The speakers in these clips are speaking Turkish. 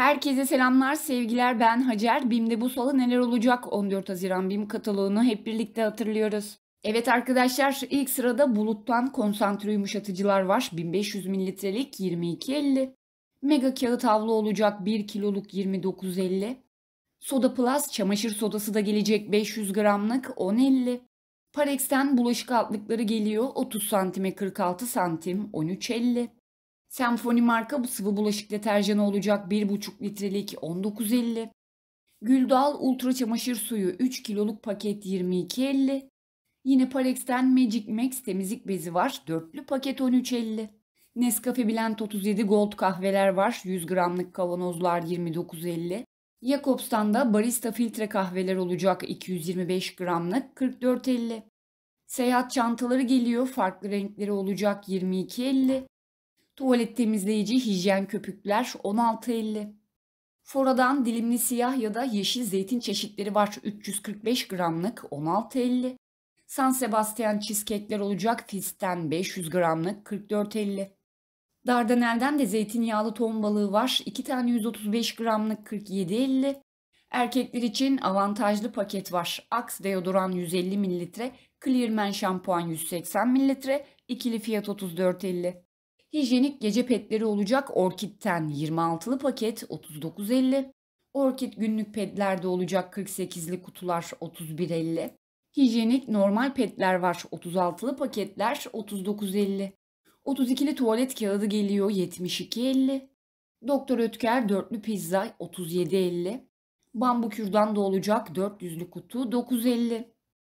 Herkese selamlar, sevgiler. Ben Hacer. BİM'de bu salı neler olacak? 14 Haziran BİM kataloğunu hep birlikte hatırlıyoruz. Evet arkadaşlar, ilk sırada buluttan konsantre yumuşatıcılar var. 1500 mililitrelik 22.50. Mega kağıt havlu olacak 1 kiloluk 29.50. Soda Plus çamaşır sodası da gelecek 500 gramlık 10.50. Parex'ten bulaşık altlıkları geliyor 30 santime 46 santim 13.50. Senfoni marka bu sıvı bulaşık deterjanı olacak 1,5 litrelik 19.50. Güldal Ultra çamaşır suyu 3 kiloluk paket 22.50. Yine Parex'ten Magic Max temizlik bezi var. Dörtlü paket 13.50. Nescafe Blend 37 Gold kahveler var. 100 gramlık kavanozlar 29.50. Jacobs'tan da barista filtre kahveler olacak 225 gramlık 44.50. Seyahat çantaları geliyor. Farklı renkleri olacak 22.50. Tuvalet temizleyici hijyen köpükler 16.50. Fora'dan dilimli siyah ya da yeşil zeytin çeşitleri var 345 gramlık 16.50. San Sebastian cheesecake'ler olacak Fiz'ten 500 gramlık 44.50. Dardanel'den de zeytinyağlı ton balığı var 2 tane 135 gramlık 47.50. Erkekler için avantajlı paket var. Axe deodoran 150 mililitre, Clearman şampuan 180 mililitre, ikili fiyat 34.50. Hijyenik gece petleri olacak Orkid'ten 26'lı paket 39.50. Orkid günlük petlerde olacak 48'li kutular 31.50. Hijyenik normal petler var 36'lı paketler 39.50. 32'li tuvalet kağıdı geliyor 72.50. Doktor Ötker dörtlü pizza 37.50. Bambu kürdan da olacak 400'lü kutu 9.50.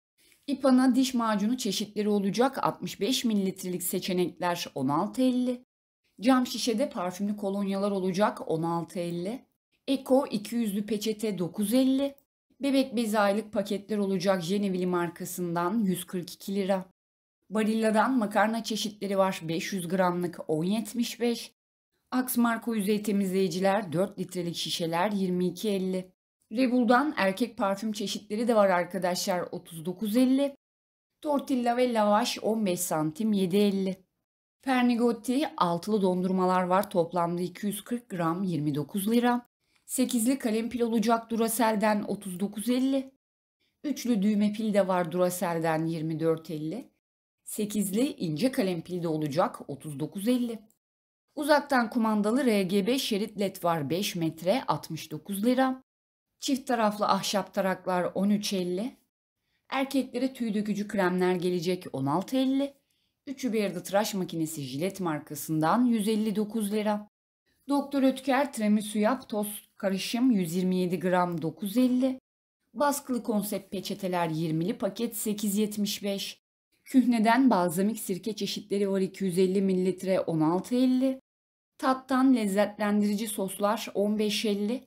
İpana diş macunu çeşitleri olacak 65 mililitrelik seçenekler 16.50. Cam şişede parfümlü kolonyalar olacak 16.50. Eko 200'lü peçete 9.50. Bebek bezi aylık paketler olacak Jeneville markasından 142 lira. Barilla'dan makarna çeşitleri var 500 gramlık 10.75. Axe marka yüzey temizleyiciler 4 litrelik şişeler 22.50. Rebel'dan erkek parfüm çeşitleri de var arkadaşlar 39.50. Tortilla ve lavaş 15 santim 7.50. Pernigotti altılı dondurmalar var toplamda 240 gram 29 lira. 8'li kalem pil olacak Duracell'den 39.50. Üçlü düğme pil de var Duracell'den 24.50. 8'li ince kalem pil de olacak 39.50. Uzaktan kumandalı RGB şerit led var 5 metre 69 lira. Çift taraflı ahşap taraklar 13.50. Erkeklere tüy dökücü kremler gelecek 16.50. Üçü bir arada tıraş makinesi Gillette markasından 159 lira. Doktor Ötker tiramisu yap toz karışım 127 gram 9.50. Baskılı konsept peçeteler 20'li paket 8.75. Kühneden balzamik sirke çeşitleri var 250 mililitre 16.50. Tattan lezzetlendirici soslar 15.50.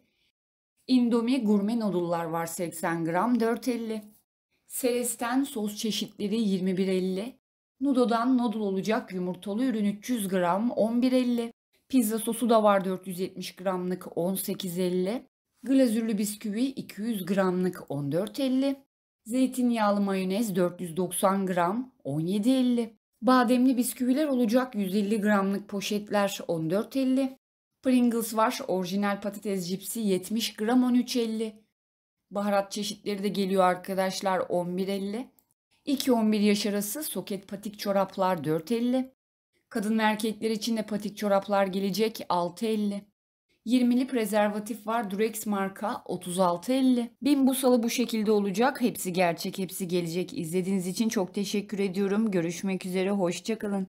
Indomie gurme noodle'lar var 80 gram 4.50. Celeste'ten sos çeşitleri 21.50. Nudo'dan noodle olacak yumurtalı ürün 300 gram 11.50. Pizza sosu da var 470 gramlık 18.50. Glazürlü bisküvi 200 gramlık 14.50. Zeytinyağlı mayonez 490 gram 17.50. Bademli bisküviler olacak 150 gramlık poşetler 14.50. Pringles var orijinal patates cipsi 70 gram 13.50. Baharat çeşitleri de geliyor arkadaşlar 11.50. 2-11 yaş arası soket patik çoraplar 4.50. Kadın ve erkekler için de patik çoraplar gelecek 6.50. 20'li prezervatif var Durex marka 36.50. BİM bu salı bu şekilde olacak. Hepsi gerçek, hepsi gelecek. İzlediğiniz için çok teşekkür ediyorum. Görüşmek üzere, hoşça kalın.